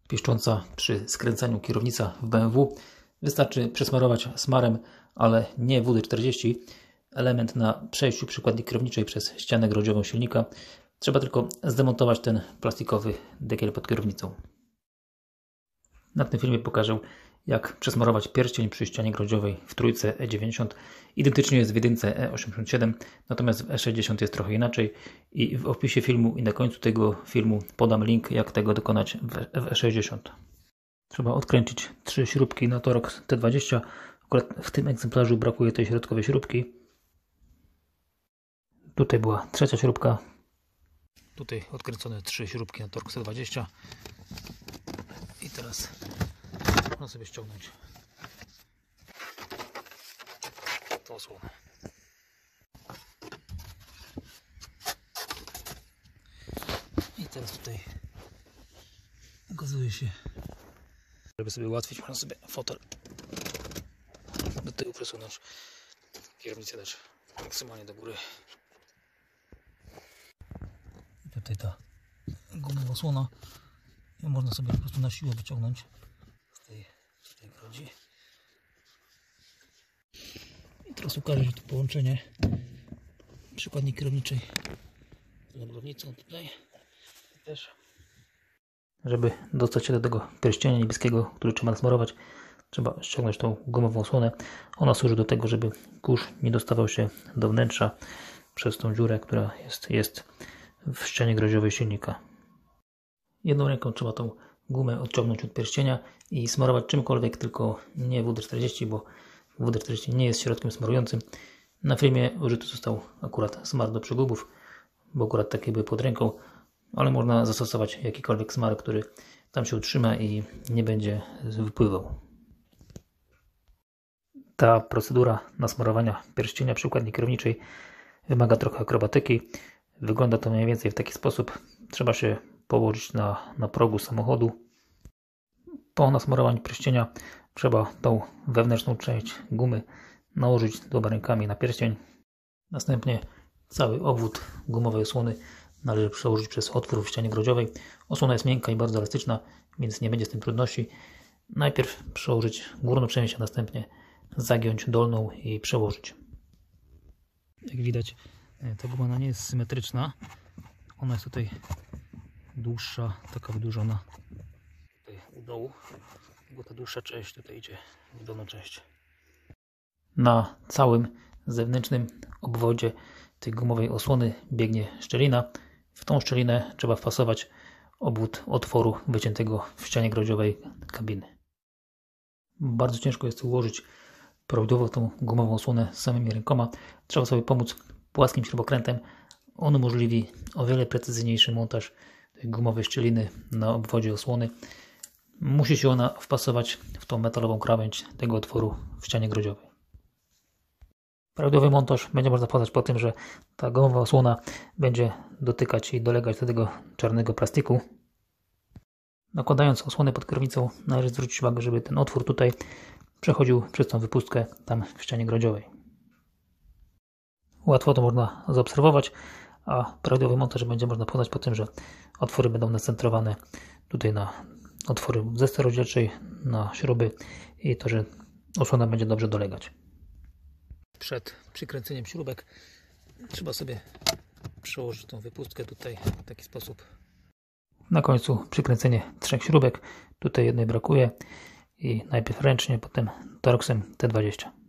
piszcząca przy skręcaniu kierownica w BMW. Wystarczy przesmarować smarem, ale nie WD-40, element na przejściu przykładni kierowniczej przez ścianę grodziową silnika. Trzeba tylko zdemontować ten plastikowy dekiel pod kierownicą. Na tym filmie pokażę, jak przesmarować pierścień przy ścianie grodziowej w trójce E90. Identycznie jest w jedynce E87, natomiast w E60 jest trochę inaczej i w opisie filmu i na końcu tego filmu podam link, jak tego dokonać w E60. Trzeba odkręcić 3 śrubki na Torx T20. Akurat w tym egzemplarzu brakuje tej środkowej śrubki. Tutaj była trzecia śrubka. Tutaj odkręcone 3 śrubki na Torx T20. I teraz można sobie ściągnąć tą osłonę. I teraz tutaj okazuje się, żeby sobie ułatwić, można sobie fotel do tyłu przesunąć, kierownicę też maksymalnie do góry. I tutaj ta gumowa osłona, ją można sobie po prostu na siłę wyciągnąć z tej grodzi. I teraz ukaże się to połączenie przykładni kierowniczej z naglownicą tutaj też. Żeby dostać się do tego pierścienia niebieskiego, który trzeba nasmarować, trzeba ściągnąć tą gumową osłonę. Ona służy do tego, żeby kurz nie dostawał się do wnętrza przez tą dziurę, która jest w ścianie grodziowej silnika. Jedną ręką trzeba tą gumę odciągnąć od pierścienia i smarować czymkolwiek, tylko nie WD-40, bo WD-40 nie jest środkiem smarującym. Na filmie użyty został akurat smar do przegubów, bo akurat takie były pod ręką, ale można zastosować jakikolwiek smar, który tam się utrzyma i nie będzie wypływał. Ta procedura nasmarowania pierścienia przykładni kierowniczej wymaga trochę akrobatyki. Wygląda to mniej więcej w taki sposób. Trzeba się położyć na progu samochodu. Po nasmarowaniu pierścienia trzeba tą wewnętrzną część gumy nałożyć dwoma rękami na pierścień. Następnie cały obwód gumowej osłony należy przełożyć przez otwór w ścianie grodziowej. Osłona jest miękka i bardzo elastyczna, więc nie będzie z tym trudności. Najpierw przełożyć górną część, a następnie zagiąć dolną i przełożyć. Jak widać, ta guma nie jest symetryczna. Ona jest tutaj dłuższa, taka wydłużona tutaj u dołu, bo ta dłuższa część tutaj idzie w dolną część. Na całym zewnętrznym obwodzie tej gumowej osłony biegnie szczelina. W tą szczelinę trzeba wpasować obwód otworu wyciętego w ścianie grodziowej kabiny. Bardzo ciężko jest ułożyć prawidłowo tą gumową osłonę samymi rękoma. Trzeba sobie pomóc płaskim śrubokrętem. On umożliwi o wiele precyzyjniejszy montaż tej gumowej szczeliny na obwodzie osłony. Musi się ona wpasować w tą metalową krawędź tego otworu w ścianie grodziowej. Prawidłowy montaż będzie można poznać po tym, że ta gumowa osłona będzie dotykać i dolegać do tego czarnego plastiku. Nakładając osłonę pod kierownicą, należy zwrócić uwagę, żeby ten otwór tutaj przechodził przez tą wypustkę tam w ścianie grodziowej. Łatwo to można zaobserwować, a prawidłowy montaż będzie można poznać po tym, że otwory będą nacentrowane tutaj na otwory w desce rozdzielczej, na śruby i to, że osłona będzie dobrze dolegać. Przed przykręceniem śrubek trzeba sobie przełożyć tą wypustkę tutaj w taki sposób. Na końcu przykręcenie 3 śrubek, tutaj jednej brakuje i najpierw ręcznie, potem Torxem T20.